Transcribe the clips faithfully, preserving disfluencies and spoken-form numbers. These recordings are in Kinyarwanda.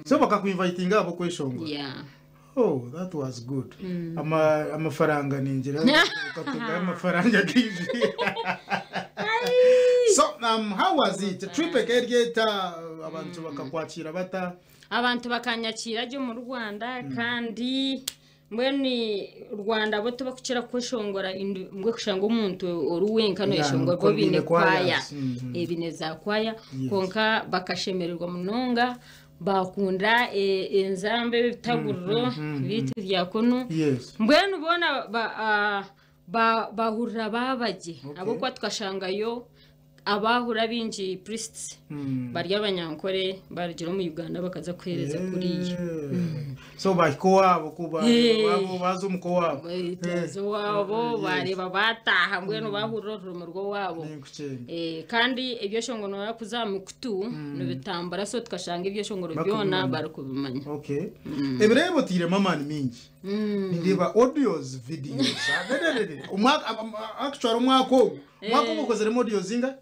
So bakakuinviting abo kweshongo. Yeah. Oh, that was good. Mm. Ama amafaranga ninjira ukatunga amafaranga gizi. So um how was it? Trip egergeta abantu bakakwakira bata abantu bakanyakira ryo mu Rwanda kandi mbweni Rwanda bo tubakukira kweshongora mbwe kushanga umuntu oruwenka no yeshongora bo bine kwaya ebineza kwaya konka bakashemererwa munonga bakunda enzambe bitagururo bitu byakono mbweni ubona ba bahurira babaje abo kwa tukashangayo abahura binji priests bari abanyankore barigiro mu Uganda bakaza kwereza kuriye so bako wabo kuba babo bazo muko wabo zo wabo bari babataha mbweno bahurira mu rugo wabo eh kandi ibyo shongono yakuzamukutu no bitambara so tukashanga ibyo shongoro byona bari kubimanya. Okay. Ebirebo tire mama ni mingi ndiba audios videos umwaka actually umwako umwako ukozere audio zinga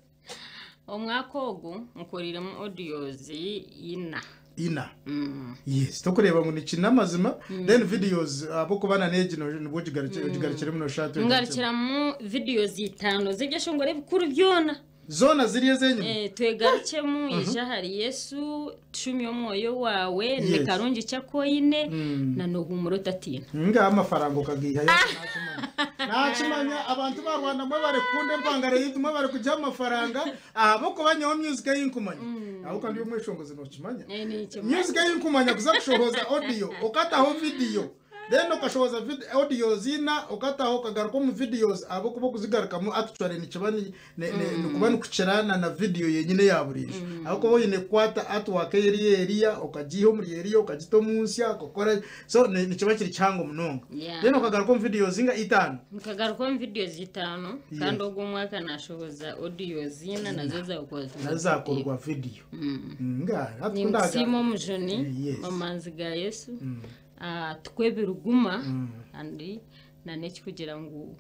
omwakogo nkoriremo audios ina ina mm. Yes tokureba ngo nikina mazima mm. Then videos abo kubana neje no bojigarikira muno shato ngarikira mu videos itano zibyo shongore bikuru byona zona ziriye zenyu eh twegarikemu uh-huh. Ija hari Yesu tshumi omwoyo wawe yes. Ne karungi cyakoyine mm. Na no humuro tatina nga amafaranga kagiha yakimanya nakimanya abantu ba Rwanda mwe bare kunde mpangare yitu mwe bare kujya amafaranga abo ko banyaho music y'inkumanya mm. Aho kandi umwe shongoze no kimanya music y'inkumanya kuza kushohoza audio ukataho video then ukashoza audio zina ukataho kagaruka mu videos abo kubo kuzigaruka mu actually ni kibani ne kubani kucerana na video yenyine yaburisha aho kubo yine kwata atwa keri area ukajiho muri area ukagito munsi akokora so ni kibakiri cyango munonga then ukagaruka mu videos zinga itano ukagaruka mu videos itano kandi ubwo mwaka nashoboza audio zina nazo za ukwaza nazakorwa video nga hatundaga simo mujoni mamanzi ga Yesu ah twebiruguma mm. Andi naneki kugira ngo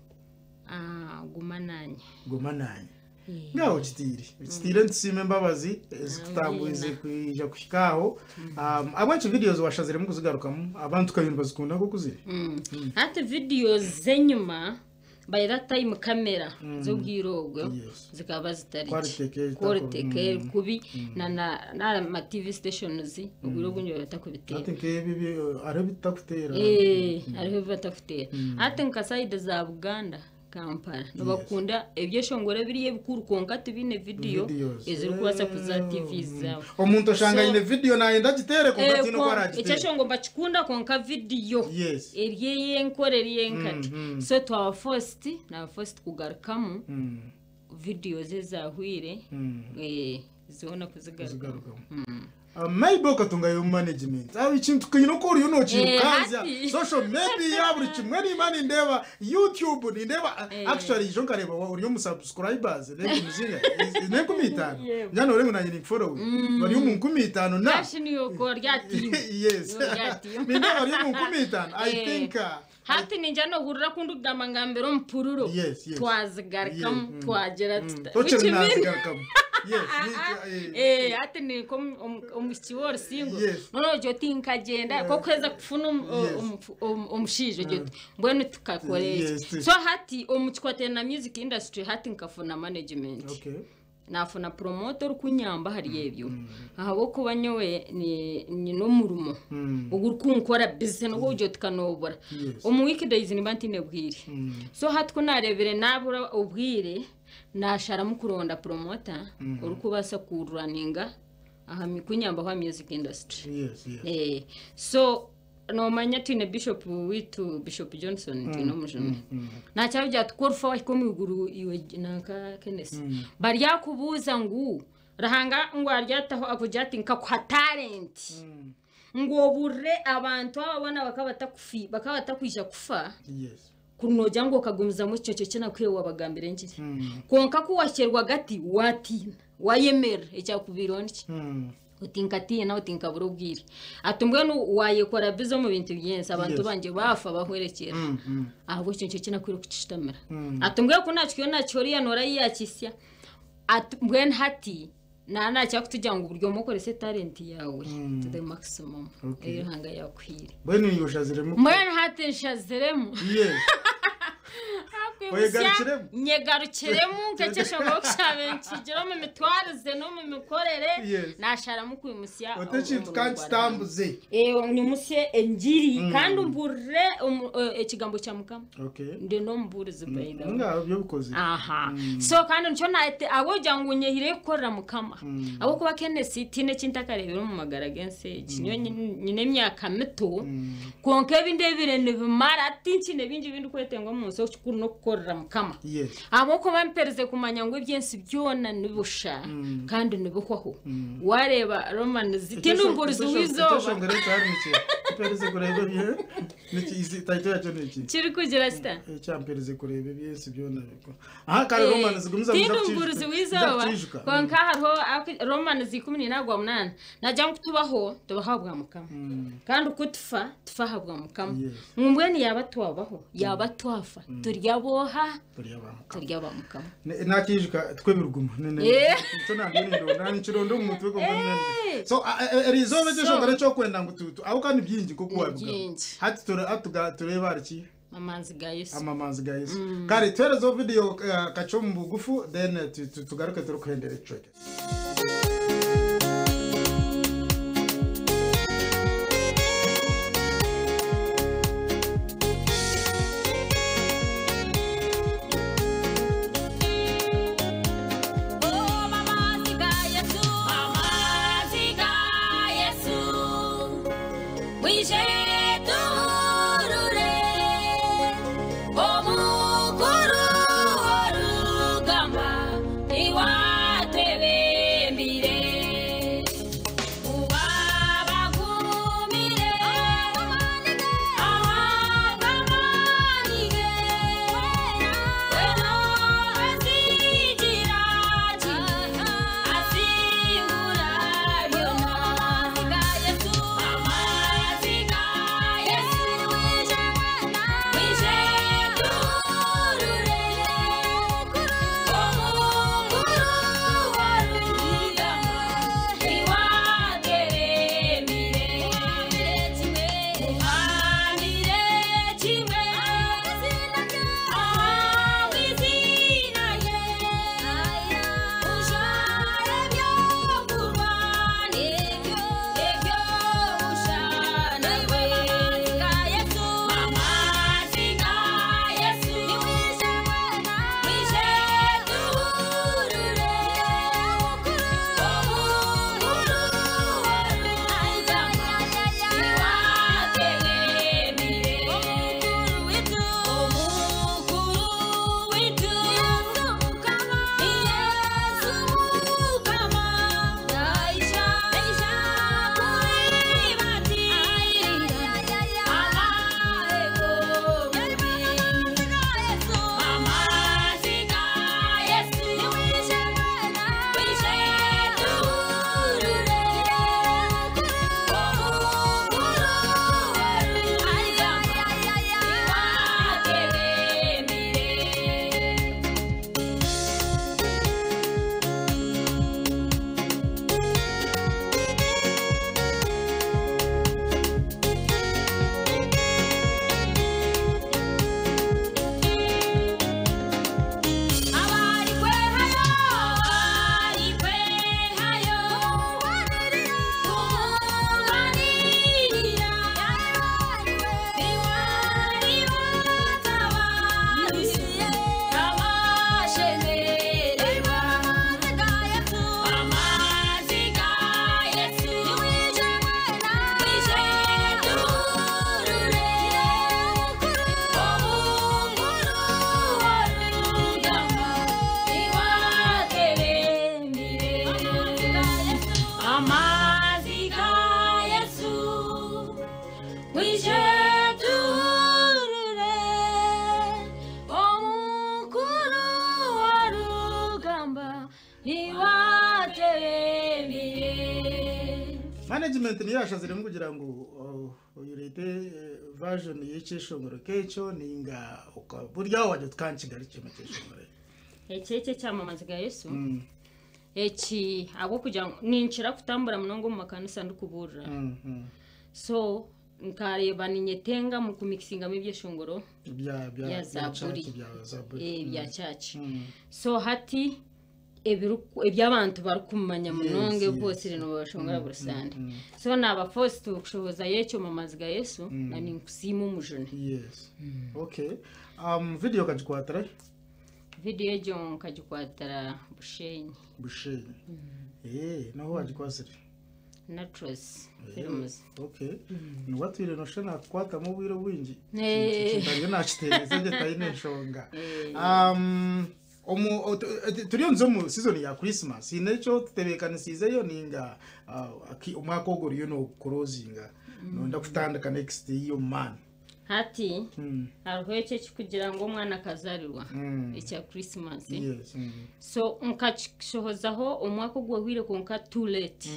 ah gumananye gumananye yeah. Ngaho kitiri kitiri nsime mbabazi ezikutambuze kwija kushikaho um abanje videos washazire mu kuzigarukamo abantu kayumba zikunda ko kuzire mm. mm. Ati videos zenyuma by that time camera mm. zo bwirogo yes. Zikaba zitari quality mm. Kubi mm. na na na ma T V stations ubwirogo nyo batakubitera ati kebi ari bitakutera eh ari bitakutera ati nkaside za Uganda Kampala no bakunda ebyo shongore biriye bikuru konka tibine video eziri kubasa kuza T V zawe omuntu shanga ine video na enda gitere konka tino kwaraje icyo shongo mbakikunda konka video yes eriye yenkoreri yenkati so to our first na first kugarukamo video ze zahwire eh zona kuzigaruka maybe ukatunga yo management aho ikintu kino ko uri no chirukanza social media yaburi kimwe ni mani ndeba YouTube ni ndeba actually jo kareba uri yo subscribers ne muzinga ne kumitano nyano rengo nanye ni follow bari yo kumitano na ashini yo ko rya team yes ni ndeba uri yo kumitano I think hati ninja no hurira kunduga mangambero mpururo twazigarikam twagera tuta yes eh ati ni ko umuchiwor singo no jo tinkagenda ko kweza kufuna umushije jo mbone tukakoreye so hati umuchikote na music industry hati nkafuna management okay nafuna promoter kunyamba hari yebyo ahabo kubanyowe ni ni no murumo uguru kunkora business no jo tukanobora omu weekdays ni bantine bwire so hatko narebere nabura ubwire nashara mukuronda promoter uri kubasa kurunninga aha mikunyamba kwa music industry yes yes eh so no manya tine bishop witu Bishop Johnson tino mujuni na cyabya tukorfa wa komi uguru iwe naka Keneth bari yakubuza ngu rahanga ngo aryataho akujati nka kwa talent ngo burre abantu abana bakabata kufi bakabata kwisha kufa yes kunoja ngo kagumiza mu cyo cyo cyana kwewa bagambire ngire konka kuwasherwa gati watina wayemera ecya kubironki utinkatiye na utinka burubwire atumbwe no wayekora bizo mu bintu byense abantu banje bafa bahwerekera ahubwo cyo cyo cyana kwiro kucistamira atumbwe ko nacyo nacyo riya nora yakisya atumbwe hati na na cyo kutujya ngo uburyo mukorese talent yawe to the maximum iyo hanga yakwire bene yoshaziremo mwana hateshaziremo yes oyegarukiremo nyegarukiremo nkekeshoboka cyabenshi gero mu mitwarize no mu mikorere nashara mu kwimusya otechit can't stambuze eh ni musye engiri kandi umbure ekigambo cya mukama okay ndi no mburize bayida nga byo bikoze aha so kandi ncyo naite abo jangu nyehire korera mukama abo kuba Keneth tine cintakarebero mu magara gense kinyo nyine myaka mito konke binde birene bimara tincine bingi bindi kwetengo mu so kuri no korera mukama yes abo ko bampereze kumanya ngo ibyensi byona nibusha kandi nibukwaho wareba Roman zitinumburize wizoba pereze kurebe bye niki izi taito yacho niki kiri kugira sta cyampereze kurebe byensi byona biko aha kare Roman zigumiza tinumburize wizoba konka hariho Roman zikumi nagwa munana najya kutubaho tubahabwa mukama kandi ukutufa tufahabwa mukama mumbweni yaba twabaho yaba twafa turyaboha turyaba mukama nakijuka twebiruguma nene cyo nangene nani kirondo mu mutwe ko munene so rizobe cyo shongara cyo kwenda ngututu aho kandi byingi ko kuwavuga hati tura atuga tureba ariki amanzi ga Yesu amamanzi ga Yesu kare twerezo video kacho mu bugufu then tugaruke turukwendere track management ni yashazire mu kugira ngo uyirete version y'ikishongoro kecho ninga ukaburya waje twankigarike mu kishongoro ekeke cyamamaza ga Yesu eki abo kugira ninchira kutambura munongo mu makanisa ndukubura mhm so nkareba ninyetenga mu kumixinga mu byeshongoro bya bya zaburi eh bya mm. church mm. so hati ebiru ebyabantu barukumanya munonge yes, bose yes. rino bashongora mm, burusande mm, mm. so naba forced to kushoboza yecho mamaziga Yesu mm. na ninkusimu mujone yes mm. okay um video kajikwatara video ejo kajikwatara bushenyi bushenyi mm. eh naho wajikwasira Natros films okay ni watwire no shana kwata mu bwiro bwingi eh ndari nachitereza je tayine shonga um omu turiyo nzo mu season ya Christmas inecho tutebekanisize yo ninga umwaka ogoriyo no closinga no ndakutandika next iyo man hati arweche kugira ngo umwana kazarirwa icya Christmas yes so nkakishohozaho umwaka ogwahire konka too late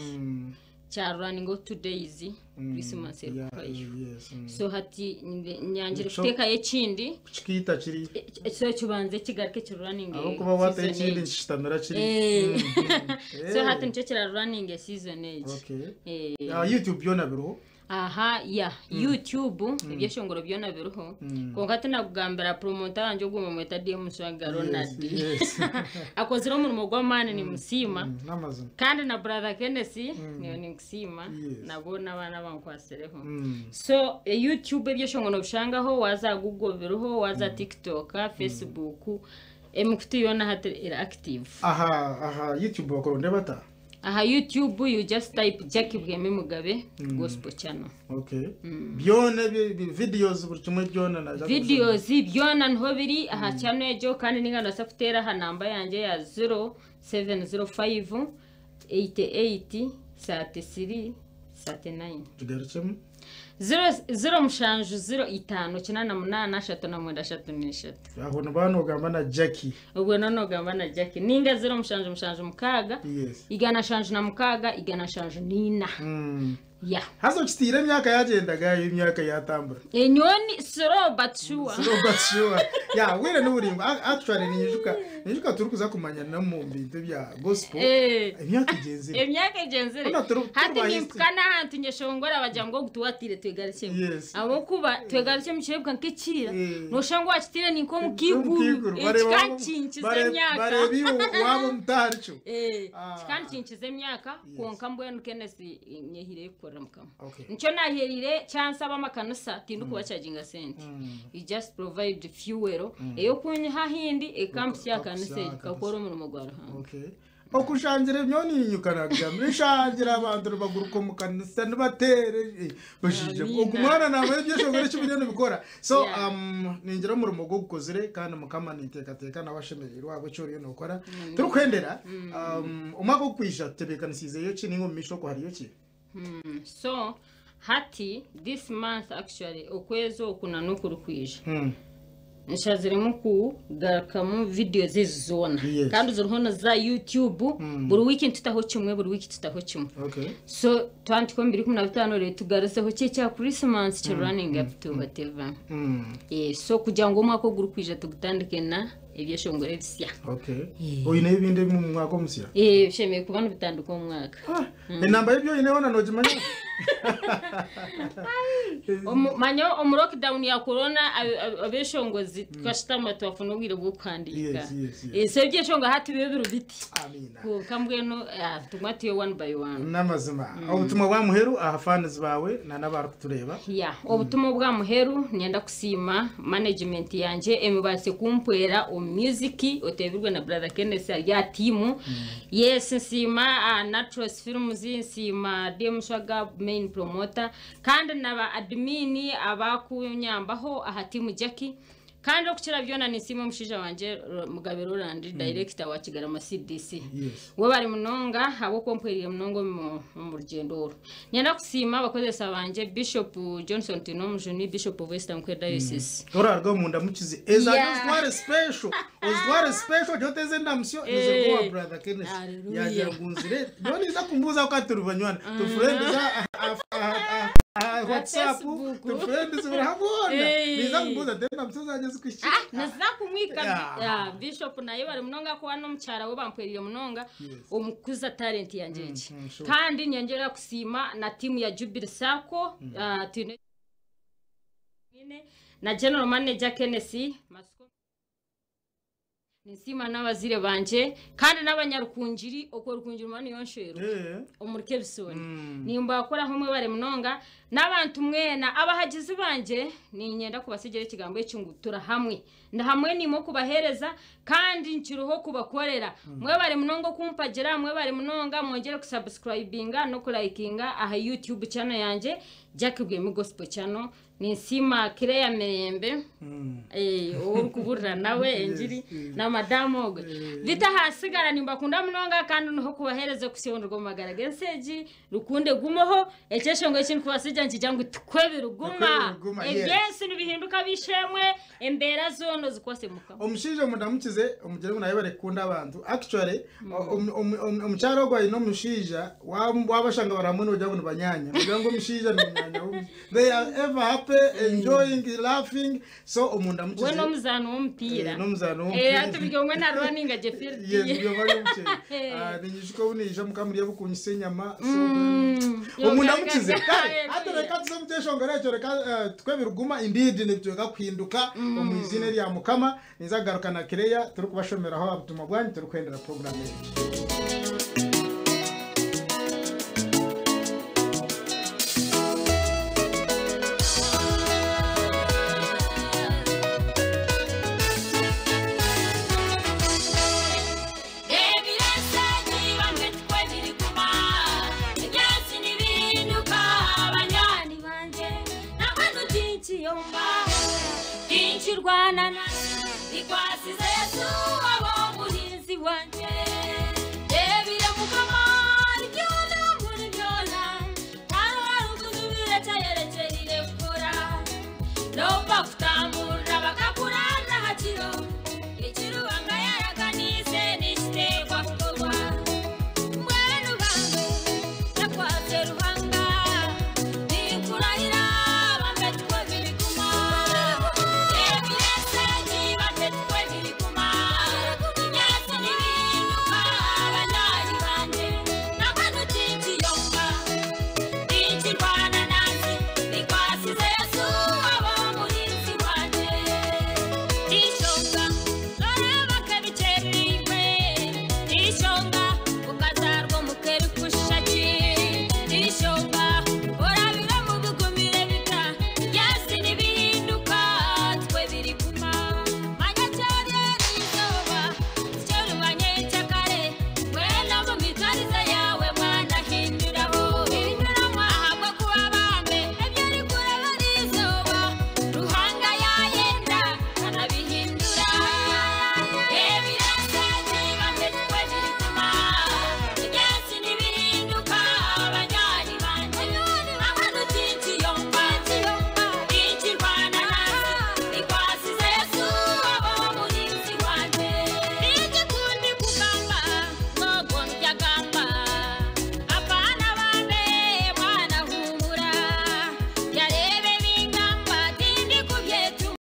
cha running go two days mm, Christmas yeah, yes, mm. so hati nyanjire kuteka yekindi chikita chiri so chubanze kigarike chi running abo kuba wata yekindi chitamera chiri eh. mm. so hati ncho chira running season age okay eh uh, YouTube byona biro aha yeah mm. YouTube mm. ibyeshongoro byona biruho mm. konkati nakugambira promoter anje gwo mweta Ndyamusimanta Ronald yes akozira umurimo gw'amane ni musima mm. mm. kandi na Brother Keneth mm. niyo ni kusima yes. nabona abana bankwasereho mm. so e YouTube ibyeshongoro bishangaho waza Google biruho waza mm. TikTok Facebook mm. emukutiyona hati active aha aha YouTube bakoronde bata aha YouTube you just type Jack Bwemi Mugabe mm. gospel channel okay mm. byone videos burtumwe byona na videos byona nho biri aha mm. channel ejo kandi ningana safutera ha namba yanje ya zero seven zero five eight eight thirty-three thirty-nine tugaritsemo zero zero mushanju zero itano kinana munana ashatu na mwenda ashatu n'eshatu aho nabano gamba na Jackie ubwo nano gamba na Jackie ninga zero mushanju mushanju mukaga yes igana shanju na mukaga igana shanju nina mm. yeah hazo kitire imyaka yagendaga imyaka yatambura enyoni soro batshua soro batshua ya wera n'uburimbo actually nijuka nijuka turukuza kumanya na mu bintu bya gospel imyaka igenzire imyaka igenzire hati nimpkana hantu nyeshongora bajyango gutuwatire twegarike abo kuba twegarike mucebwa nkekira no shangwa kitire ninko mukiguru ekancinkize imyaka barebi wabo mutaricho eh kancinkize imyaka konka mbwenu Keneth nyehire okay. Ncho naherire chansa bamakanisa tindu kuba charginga sente mm. you just provide fuel mm. eyo kunya hahindi e camps ya kanisa kakoro mu mugwara okay okushangira nyoni nyukana byamwe shangira abantu baguruko mu kanisa nibatere bashije okumwana nawe byeshogere cy'ibintu bikora so yeah. um ningira mu rumogo gukozere kandi mukama niteka teka nabashemerero wabo cyo ryo nokora mm. turukwendera mm. um umwaka kwisha tebekanisize yo kini ngo misho ko hariyo ki Hmm. So hati this month actually okwezo kuna nukuru kwije hmm. nshaziremo ku garakamu video zizona yes. kandi zirhono za YouTube hmm. buri weekend tutaho kimwe buri week tutaho kimwe okay so twenty twenty fifteen re tugaraseho cye cya Christmas cyo hmm. running up to whatever hmm. eh so kugira ngo umwaka guru kwije tugutandike na ebyeshongore bisya okay oyine ibinde mu mwaka musya eh shemeye kubana bitanduko mu mwaka ah inamba y'ibyo ine wana nojimanya manyo om lockdown ya corona abeshongozi twashitama twafuna ubwire bwo kwandika eh sebye shonga hati bebiro biti amina ko kambweno tumatiyo one by one namazima obutumwa bwa muheru aha fans bawe na nabara kutureba ya obutumwa bwa muheru nyenda kusima management yanje emibase kumpwera music otebirwe na Brother Keneth ya timu yes nsima Natros Films nsima Ndyamusimanta main promoter kandi naba admin abakunyambaho aha timu Jackie kandi okukira byona nisimo mushija wanje Mugabe Ronald mm. director wa Kigarama C D C yes. we bari munonga abo komperiye munongo mu rugendo nyenda kusima abakozesa banje Bishop Johnson Tino Mjuni Bishop of Western Diocese mm. orargo munda mukizi eza yeah. tware special ozware special joteze ndamsyo nizo kwa Brother Keneth yaje ngunzire none za kumbuza ukaturubanywana to friend za WhatsApp tu friends urahabona niza kubuza tena mtuzageze kwishika ah naza kumwika ya bishop nayo bari munonga ko hano mucyara we bampwerire munonga umukuza talent yanjeje kandi nyongera kusima na timu ya Jubilee Sako tine na general manager Keneth Nisima n'abazire banje kandi n'abanyarukunjiri okwo rukunjiri mani yonshero omurike bisoni nimba akora hamwe bare munonga n'abantu mwena abahagizi banje ni nyenda kubasigera ikigambo cy'ingutura hamwe nda hamwe nimo kubahereza kandi nkiruho kubakorera mwe bare munongo kumpagira mwe bare munonga mwongere kusubscribinga no kulikinga aha YouTube channel yanje Jack Bwemi Gospel channel Nisima kireya merembe eh urukuburira nawe enjiri na madamu ogwe vita hasigara nimba kunda munonga kandi no kubahereza kusiyonderwa magara genseji rukunde gumoho ekeshongo ekintu kwasija nkijangu tukwebi ruguma egesi nibihinduka bishemwe embera zono zikwase muka omushije mundamukize omugere nayo barekunda abantu actually omucyaro gwa ino mushija wabashanga baramuno ujya bunu banyanya ngo mushija ni nyanya they are ever happy enjoying laughing so omunda mukize we no muzano w'umupira no muzano w'umupira eh atubige ngo na running Jeffrey yes byo bari mukize ah ninyishiko bunisha mukamuriye bukunyise nyama so omunda mukize ate reka tuzomuteshongera cyo reka twebiruguma indeed nibyo gakwinduka omwizine rya mukama nizagaruka na kireya turi kubashomeraho abutuma bwanyu turi kwendera program yetu Rwana na ikwasize Yesu abo murinzi wanje